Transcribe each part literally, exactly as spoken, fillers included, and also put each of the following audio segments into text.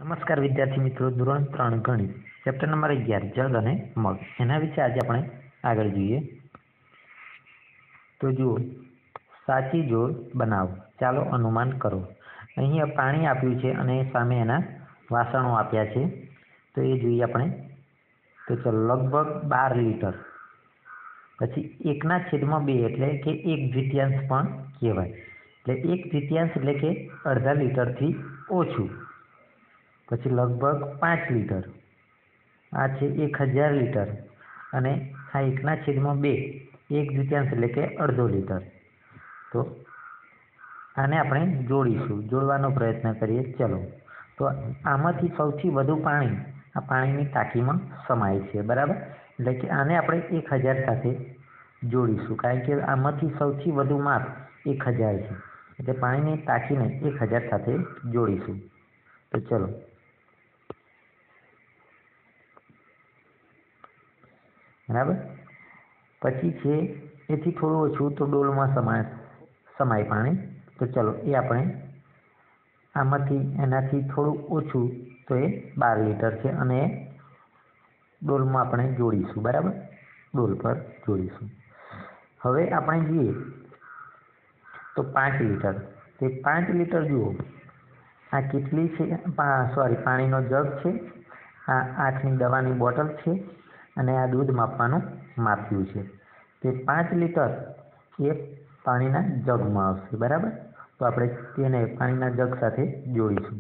નમસ્કાર વિદ્યાર્થી મિત્રો, ધોરણ ત્રણ ગણિત ચેપ્ટર નંબર અગિયાર જળ અને મગ એના વિશે આજે આપણે આગળ જોઈએ. તો જુઓ, સાચી જોડ બનાવો. ચાલો અનુમાન કરો. અહીંયા પાણી આપ્યું છે અને સામે એના વાસણો આપ્યા છે. તો એ જોઈએ આપણે. તો ચલો, લગભગ બાર લીટર. પછી એકના છેદમાં બે એટલે કે એક દ્વિતીયાંશ પણ કહેવાય. એટલે એક દ્વિતીયાંશ એટલે કે અડધા લીટરથી ઓછું. પછી લગભગ પાંચ લીટર, આ છે એક હજાર લીટર, અને આ એકના છેદમાં બે એક દ્વિતીયાંશ એટલે કે અડધો લીટર. તો આને આપણે જોડીશું, જોડવાનો પ્રયત્ન કરીએ. ચલો, તો આમાંથી સૌથી વધુ પાણી આ પાણીની ટાંકીમાં સમાય છે, બરાબર. એટલે કે આને આપણે એક હજાર સાથે જોડીશું, કારણ કે આમાંથી સૌથી વધુ માપ એક હજાર છે. એટલે પાણીની ટાંકીને એક હજાર સાથે જોડીશું. તો ચલો, બરાબર. પછી છે એથી થોડું ઓછું તો ડોલમાં સમાય સમાય પાણી. તો ચલો, એ આપણે આમાંથી એનાથી થોડું ઓછું તો એ બાર લીટર છે, અને એ ડોલમાં આપણે જોડીશું, બરાબર. ડોલ પર જોડીશું. હવે આપણે જોઈએ તો પાંચ લીટર. તે પાંચ લીટર જુઓ, આ કેટલી છે? સોરી પાણીનો જગ છે, આ આઠની દવાની બોટલ છે, અને આ દૂધ માપવાનું માપ્યું છે. તે પાંચ લીટર એ પાણીના જગમાં આવશે, બરાબર. તો આપણે તેને પાણીના જગ સાથે જોડીશું.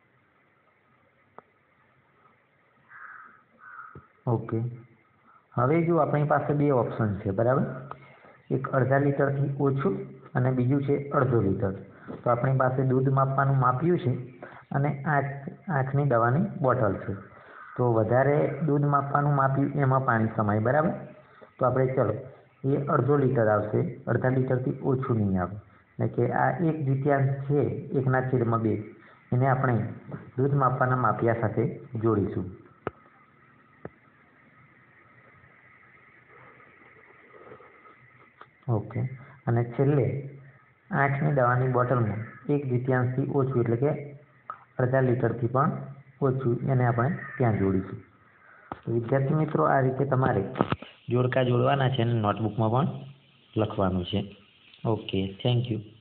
ઓકે. હવે જો આપણી પાસે બે ઓપ્શન છે, બરાબર. એક અડધા લીટરથી ઓછું અને બીજું છે અડધો લીટર. તો આપણી પાસે દૂધ માપવાનું માપ્યું છે અને આઠ આઠની દવાની બોટલ છે. તો વધારે દૂધ માપવાનું માપ્યું એમાં પાણી સમાય, બરાબર. તો આપણે ચલો, એ અડધો લીટર આવશે, અડધા લીટરથી ઓછું નહીં આવે. એટલે કે આ એક દ્વિતીયાંશ છે એકના છેદમાં બે, એને આપણે દૂધ માપવાના માપિયા સાથે જોડીશું. ઓકે. અને છેલ્લે આઠની દવાની બોટલમાં એક દ્વિતીયાંશથી ઓછું એટલે કે અડધા લીટરથી પણ ઓછું, એને આપણે ત્યાં જોડીશું. વિદ્યાર્થી મિત્રો, આ રીતે તમારે જોડકા જોડવાના છે અને નોટબુકમાં પણ લખવાનું છે. Okay, thank you.